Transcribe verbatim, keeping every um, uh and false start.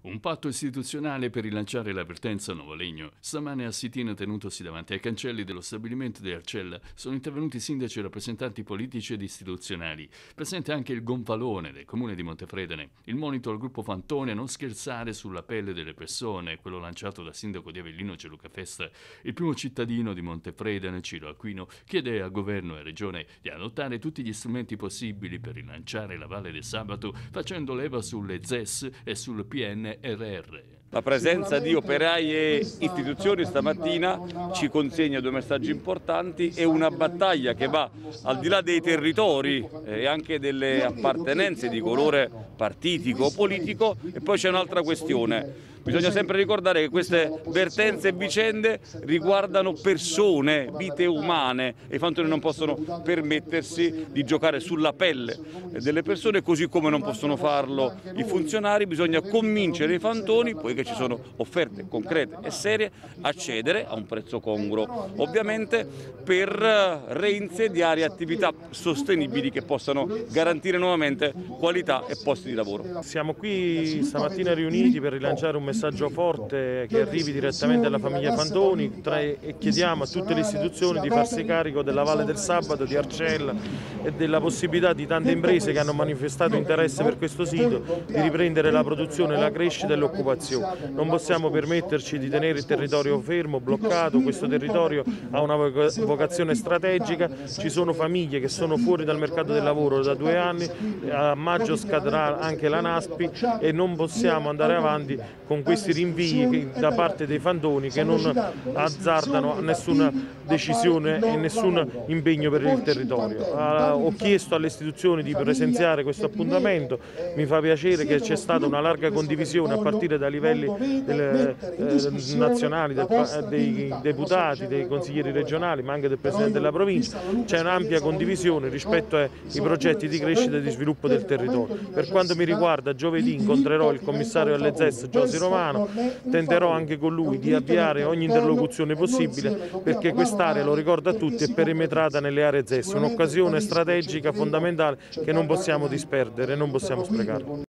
Un patto istituzionale per rilanciare la vertenza Nuovo Legno. Stamane a Sitina, tenutosi davanti ai cancelli dello stabilimento di Arcella, sono intervenuti sindaci e rappresentanti politici ed istituzionali. Presente anche il gonfalone del comune di Montefredane. Il monito al gruppo Fantoni a non scherzare sulla pelle delle persone, quello lanciato dal sindaco di Avellino Gianluca Festa. Il primo cittadino di Montefredane, Ciro Aquino, chiede a governo e regione di adottare tutti gli strumenti possibili per rilanciare la Valle del Sabato, facendo leva sulle Z E S e sul P N R R. La presenza di operai e istituzioni stamattina ci consegna due messaggi importanti e una battaglia che va al di là dei territori e anche delle appartenenze di colore partitico o politico. E poi c'è un'altra questione. Bisogna sempre ricordare che queste vertenze e vicende riguardano persone, vite umane, e i fantoni non possono permettersi di giocare sulla pelle delle persone, così come non possono farlo i funzionari. Bisogna convincere i fantoni, poiché ci sono offerte concrete e serie, a cedere a un prezzo congruo, ovviamente per reinsediare attività sostenibili che possano garantire nuovamente qualità e posti di lavoro. Siamo qui stamattina riuniti per rilanciare un messaggio messaggio forte che arrivi direttamente alla famiglia Fantoni tra, e chiediamo a tutte le istituzioni di farsi carico della Valle del Sabato, di Arcella e della possibilità di tante imprese che hanno manifestato interesse per questo sito di riprendere la produzione, la crescita e l'occupazione. Non possiamo permetterci di tenere il territorio fermo, bloccato. Questo territorio ha una vocazione strategica, ci sono famiglie che sono fuori dal mercato del lavoro da due anni, a maggio scadrà anche la NASPI e non possiamo andare avanti con questi rinvii da parte dei fantoni che non azzardano nessuna decisione e nessun impegno per il territorio. Ho chiesto alle istituzioni di presenziare questo appuntamento, mi fa piacere che c'è stata una larga condivisione a partire dai livelli del, eh, nazionali, del, dei deputati, dei consiglieri regionali, ma anche del Presidente della provincia. C'è un'ampia condivisione rispetto ai progetti di crescita e di sviluppo del territorio. Per quanto mi riguarda, giovedì incontrerò il commissario alle Z E S Giosi Romano, tenterò anche con lui di avviare ogni interlocuzione possibile perché quest'area, lo ricordo a tutti, è perimetrata nelle aree Z E S, un'occasione strategica fondamentale che non possiamo disperdere, non possiamo sprecare.